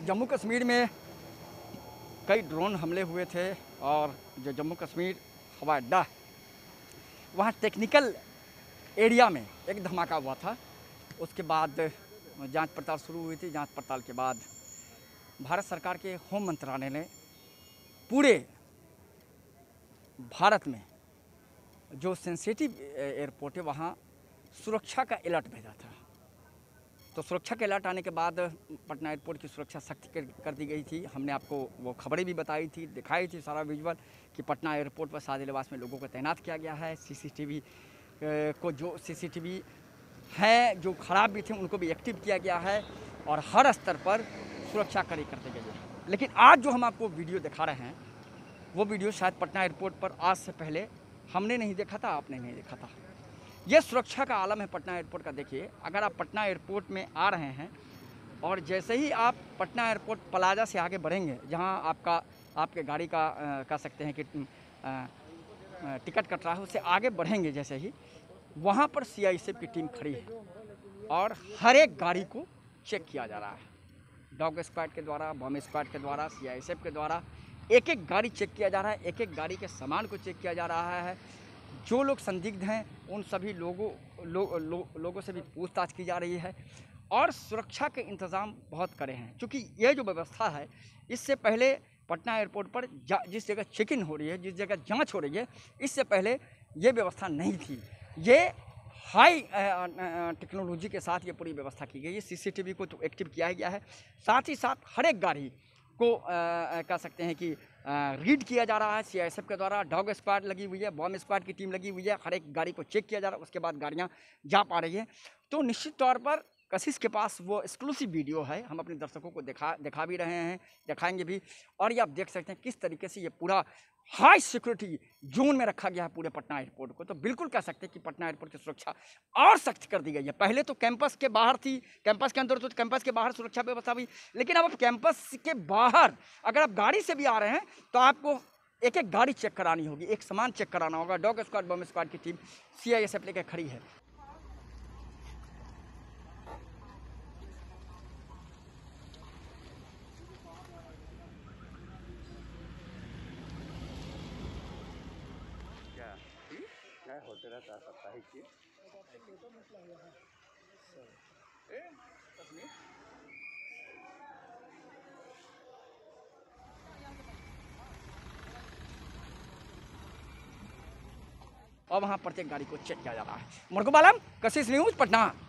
जम्मू कश्मीर में कई ड्रोन हमले हुए थे और जो जम्मू कश्मीर हवाई अड्डा वहाँ टेक्निकल एरिया में एक धमाका हुआ था। उसके बाद जांच पड़ताल शुरू हुई थी। जांच पड़ताल के बाद भारत सरकार के होम मंत्रालय ने पूरे भारत में जो सेंसिटिव एयरपोर्ट है वहाँ सुरक्षा का अलर्ट भेजा था। तो सुरक्षा के अलर्ट आने के बाद पटना एयरपोर्ट की सुरक्षा सख्त कर दी गई थी। हमने आपको वो खबरें भी बताई थी, दिखाई थी सारा विजुअल कि पटना एयरपोर्ट पर सादे लिबास में लोगों को तैनात किया गया है। सीसीटीवी को जो सीसीटीवी हैं जो ख़राब भी थे उनको भी एक्टिव किया गया है और हर स्तर पर सुरक्षा कड़ी कर दी गई है। लेकिन आज जो हम आपको वीडियो दिखा रहे हैं वो वीडियो शायद पटना एयरपोर्ट पर आज से पहले हमने नहीं देखा था, आपने नहीं देखा था। ये सुरक्षा का आलम है पटना एयरपोर्ट का। देखिए, अगर आप पटना एयरपोर्ट में आ रहे हैं और जैसे ही आप पटना एयरपोर्ट प्लाजा से आगे बढ़ेंगे, जहां आपके गाड़ी का कह सकते हैं कि टिकट कट रहा है, उससे आगे बढ़ेंगे जैसे ही, वहां पर सीआईएसएफ की टीम खड़ी है और हर एक गाड़ी को चेक किया जा रहा है। डॉग स्क्वाड के द्वारा, बॉम्ब स्क्वाड के द्वारा, सीआईएसएफ के द्वारा एक एक गाड़ी चेक किया जा रहा है। एक एक गाड़ी के सामान को चेक किया जा रहा है। जो लोग संदिग्ध हैं उन सभी लोगों से भी पूछताछ की जा रही है और सुरक्षा के इंतज़ाम बहुत कड़े हैं। क्योंकि ये जो व्यवस्था है, इससे पहले पटना एयरपोर्ट पर जिस जगह चेक इन हो रही है, जिस जगह जांच हो रही है, इससे पहले ये व्यवस्था नहीं थी। ये हाई टेक्नोलॉजी के साथ ये पूरी व्यवस्था की गई है। सीसीटीवी को तो एक्टिव किया ही गया है। साथ ही साथ हर एक गाड़ी को कह सकते हैं कि रीड किया जा रहा है सीआईएसएफ के द्वारा। डॉग स्क्वाड लगी हुई है, बॉम्ब स्क्वाड की टीम लगी हुई है। हर एक गाड़ी को चेक किया जा रहा है, उसके बाद गाड़ियां जा पा रही हैं। तो निश्चित तौर पर कशिश के पास वो एक्सक्लूसिव वीडियो है, हम अपने दर्शकों को दिखा भी रहे हैं, दिखाएंगे भी। और ये आप देख सकते हैं किस तरीके से ये पूरा हाई सिक्योरिटी जोन में रखा गया है पूरे पटना एयरपोर्ट को। तो बिल्कुल कह सकते हैं कि पटना एयरपोर्ट की सुरक्षा और सख्त कर दी गई है। पहले तो कैंपस के बाहर थी, कैंपस के अंदर तो कैंपस के बाहर सुरक्षा व्यवस्था हुई, लेकिन अब कैंपस के बाहर अगर आप गाड़ी से भी आ रहे हैं तो आपको एक एक गाड़ी चेक करानी होगी, एक सामान चेक कराना होगा। डॉग स्क्वाड, बॉम्ब स्क्वाड की टीम सीआईएसएफ लेकर खड़ी है। होते रहता है साप्ताहिक की और वहाँ प्रत्येक गाड़ी को चेक किया जा रहा है। मुर्गो बालम, कशिश न्यूज़, पटना।